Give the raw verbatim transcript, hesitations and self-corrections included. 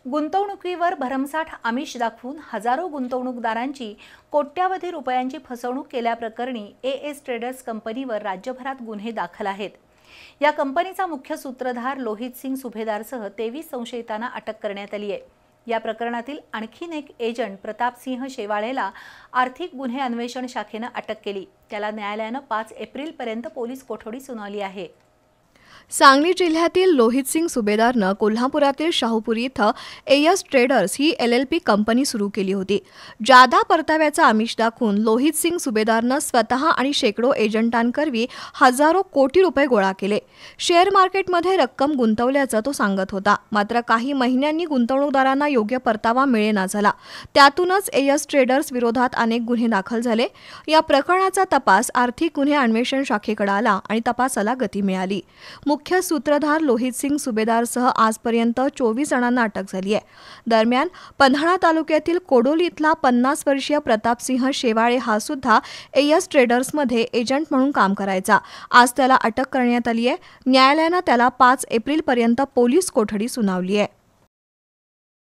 गुंतवणुकीवर भरमसाठ आमिष दाखवून हजारो गुंतवणूकदारांची कोट्यावधी रुपयांची फसवणूक केल्याप्रकरणी ए एस ट्रेडर्स कंपनीवर राज्यभरात गुन्हे दाखल आहेत। या कंपनीचा मुख्य सूत्रधार लोहित सिंग सुभेदारसह तेवीस संशयितांना अटक करण्यात आली आहे। या प्रकरणातील आणखीन एक एजंट प्रताप सिंह शेवाळेला आर्थिक गुन्हे अन्वेषण शाखेने अटक केली। त्याला न्यायालयाने पाच एप्रिल पर्यंत पोलीस कोठडी सुनावली आहे। सांगली जिल्ह्यातील लोहित सिंग सुभेदारनं कोल्हापुरातील शाहूपुरी इथं एस ट्रेडर्स ही एल एल पी कंपनी सुरू केली होती। जादा परताव्याचा आमिष दाखवून लोहित सिंग सुभेदारनं स्वतः आणि शेकडो एजंटांकरवी हजारो कोटी रुपये गोळा केले। शेअर मार्केटमध्ये रक्कम गुंतवल्याचं तो सांगत होता, मात्र काही महिन्यांनी गुंतवणूकदारांना योग्य परतावा मिळेना झाला। त्यातूनच एस ट्रेडर्स विरोधात अनेक गुन्हे दाखल झाले। या प्रकरणाचा तपास आर्थिक गुन्हे अन्वेषण शाखेकडे आला आणि तपासाला गती मिळाली। मुख्य सूत्रधार लोहित सिंग सुभेदारसह आजपर्यंत चोवीस जणांना अटक झाली आहे। दरम्यान पन्हाळा तालुक्यातील कोडोली इथला पन्नास वर्षीय प्रताप सिंह शेवाळे हा सुद्धा एस ट्रेडर्समध्ये एजंट म्हणून काम करायचा। आज त्याला अटक करण्यात आली आहे। न्यायालयाने त्याला पाच एप्रिल पर्यंत पोलीस कोठडी सुनावली आहे।